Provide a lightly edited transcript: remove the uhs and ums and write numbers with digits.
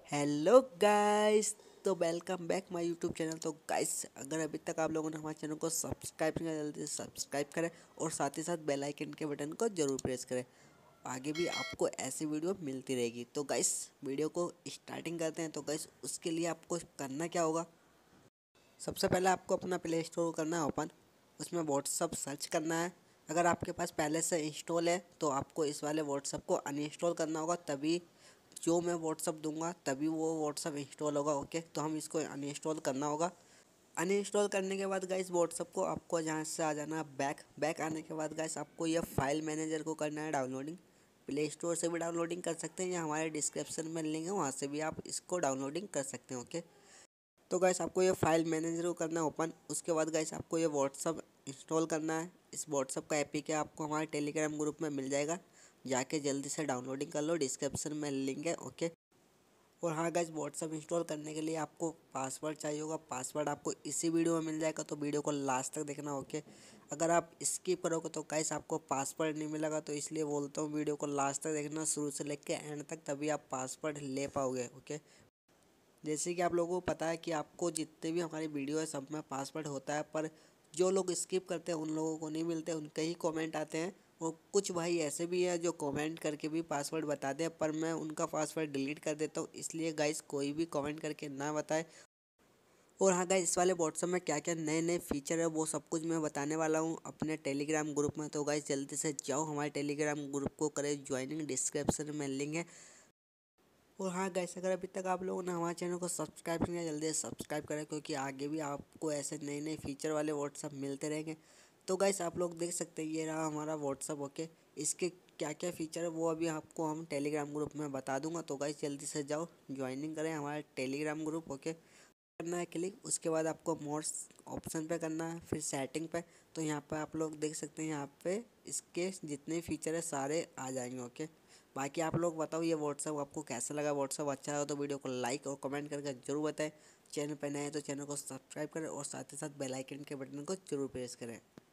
Hello guys. तो welcome back my YouTube channel. तो guys, अगर अभी तक आप लोगों ने हमारे चैनल को सब्सक्राइब नहीं किया, जल्दी से सब्सक्राइब करें और साथ ही साथ बेल आइकन के बटन को जरूर प्रेस करें। आगे भी आपको ऐसी वीडियो मिलती रहेगी। तो गाइस, वीडियो को स्टार्टिंग करते हैं। तो गाइस, उसके लिए आपको करना क्या होगा, सबसे पहले आपको अपना प्ले स्टोर करना है ओपन। उसमें व्हाट्सअप सर्च करना है। अगर आपके पास पहले से इंस्टॉल है तो आपको इस वाले व्हाट्सअप को अनइंस्टॉल करना होगा, तभी जो मैं व्हाट्सअप दूंगा तभी वो व्हाट्सअप इंस्टॉल होगा। ओके, तो हम इसको अनइंस्टॉल करना होगा। अनइंस्टॉल करने के बाद गाइस, व्हाट्सअप को आपको जहाँ से आ जाना बैक आने के बाद गाइस, आपको यह फाइल मैनेजर को करना है डाउनलोडिंग। प्ले स्टोर से भी डाउनलोडिंग कर सकते हैं या हमारे डिस्क्रिप्शन में लिंक है, वहाँ से भी आप इसको डाउनलोडिंग कर सकते हैं। ओके, तो गाइस, आपको ये फाइल मैनेजर को करना है ओपन। उसके बाद गाइस, आपको ये व्हाट्सअप इंस्टॉल करना है। इस व्हाट्सअप का एपीके आपको हमारे टेलीग्राम ग्रुप में मिल जाएगा, जाके जल्दी से डाउनलोडिंग कर लो, डिस्क्रिप्शन में लिंक है। ओके, और हाँ गाइस, व्हाट्सअप इंस्टॉल करने के लिए आपको पासवर्ड चाहिए होगा। पासवर्ड आपको इसी वीडियो में मिल जाएगा, तो वीडियो को लास्ट तक देखना। ओके, अगर आप स्किप करोगे तो गाइस आपको पासवर्ड नहीं मिलेगा, तो इसलिए बोलता हूँ वीडियो को लास्ट तक देखना, शुरू से लेकर एंड तक, तभी आप पासवर्ड ले पाओगे। ओके, जैसे कि आप लोगों को पता है कि आपको जितने भी हमारी वीडियो है सब में पासवर्ड होता है, पर जो लोग स्किप करते हैं उन लोगों को नहीं मिलते, उनके ही कमेंट आते हैं। और कुछ भाई ऐसे भी हैं जो कमेंट करके भी पासवर्ड बताते हैं, पर मैं उनका पासवर्ड डिलीट कर देता हूँ। इसलिए गाइस, कोई भी कमेंट करके ना बताए। और हाँ गाइस, इस वाले व्हाट्सअप में क्या क्या नए नए फीचर है वो सब कुछ मैं बताने वाला हूँ अपने टेलीग्राम ग्रुप में। तो गाइस, जल्दी से जाओ हमारे टेलीग्राम ग्रुप को, करें ज्वाइनिंग, डिस्क्रिप्शन में लिंक है। और हाँ गाइस, अगर अभी तक आप लोगों ने हमारे चैनल को सब्सक्राइब नहीं किया, जल्दी से सब्सक्राइब करें, क्योंकि आगे भी आपको ऐसे नए नए फीचर वाले व्हाट्सअप मिलते रहेंगे। तो गाइस, आप लोग देख सकते हैं, ये रहा हमारा व्हाट्सअप। ओके, इसके क्या क्या फ़ीचर है वो अभी आपको हम टेलीग्राम ग्रुप में बता दूंगा। तो गाइस, जल्दी से जाओ, ज्वाइनिंग करें हमारा टेलीग्राम ग्रुप। ओके, करना है क्लिक, उसके बाद आपको मोड्स ऑप्शन पे करना है, फिर सेटिंग पे। तो यहाँ पे आप लोग देख सकते हैं, यहाँ पे इसके जितने फीचर है सारे आ जाएंगे। ओके, बाकी आप लोग बताओ ये व्हाट्सअप आपको कैसा लगा। व्हाट्सअप अच्छा लगा तो वीडियो को लाइक और कमेंट करके जरूर बताएं। चैनल पर नए हैं तो चैनल को सब्सक्राइब करें और साथ ही साथ बेल आइकन के बटन को जरूर प्रेस करें।